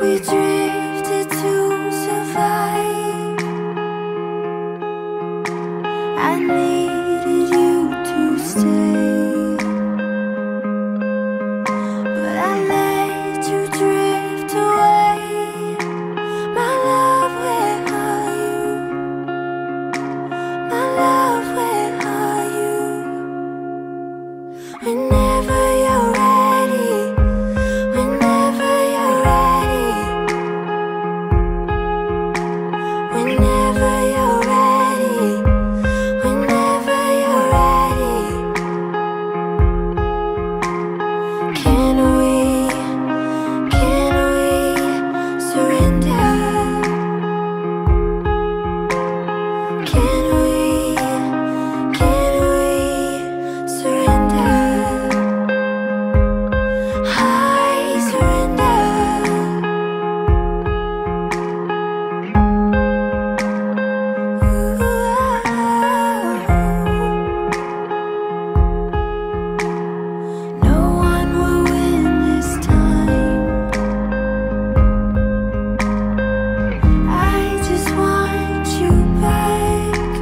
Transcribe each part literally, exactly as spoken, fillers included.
We drifted to survive. I needed you to stay, but I let you drift away. My love, where are you? My love, where are you? Whenever you're ready, whenever you're ready, whenever you're ready, whenever you're ready. Can we, can we surrender? Can we, can we surrender? I surrender. No one will win this time. I just want you back.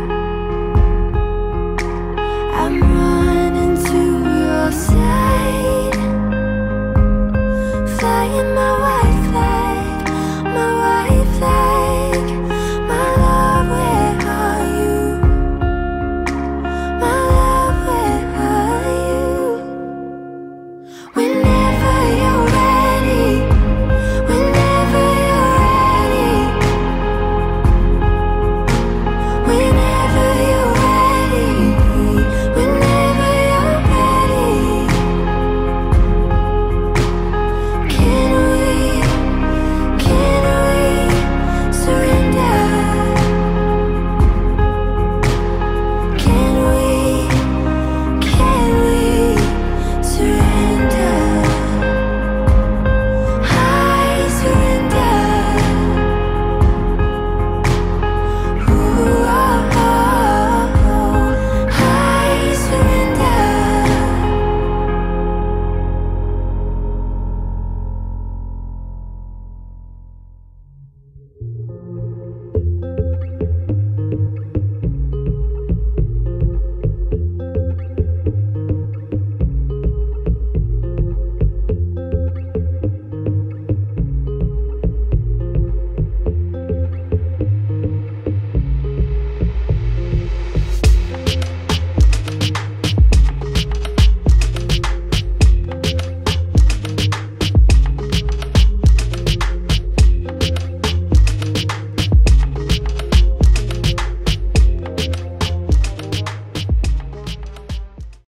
I'm running to your side, flying my way.